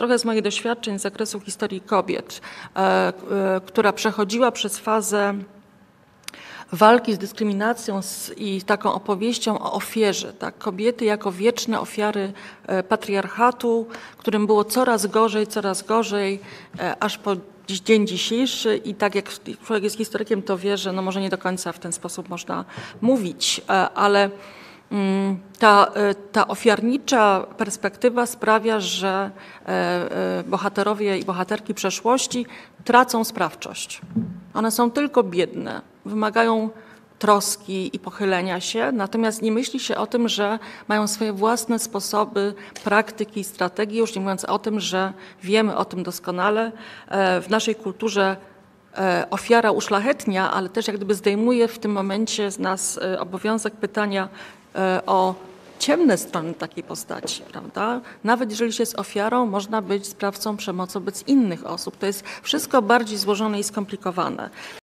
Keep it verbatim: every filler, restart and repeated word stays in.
trochę z moich doświadczeń z zakresu historii kobiet, która przechodziła przez fazę walki z dyskryminacją i taką opowieścią o ofierze. Tak? Kobiety jako wieczne ofiary patriarchatu, którym było coraz gorzej, coraz gorzej, aż po dzień dzisiejszy i tak jak człowiek jest historykiem, to wie, że no może nie do końca w ten sposób można mówić, ale ta, ta ofiarnicza perspektywa sprawia, że bohaterowie i bohaterki przeszłości tracą sprawczość. One są tylko biedne, wymagają troski i pochylenia się, natomiast nie myśli się o tym, że mają swoje własne sposoby, praktyki i strategie, już nie mówiąc o tym, że wiemy o tym doskonale. W naszej kulturze ofiara uszlachetnia, ale też jak gdyby zdejmuje w tym momencie z nas obowiązek pytania o ciemne strony takiej postaci, prawda? Nawet jeżeli się jest ofiarą, można być sprawcą przemocy wobec innych osób. To jest wszystko bardziej złożone i skomplikowane.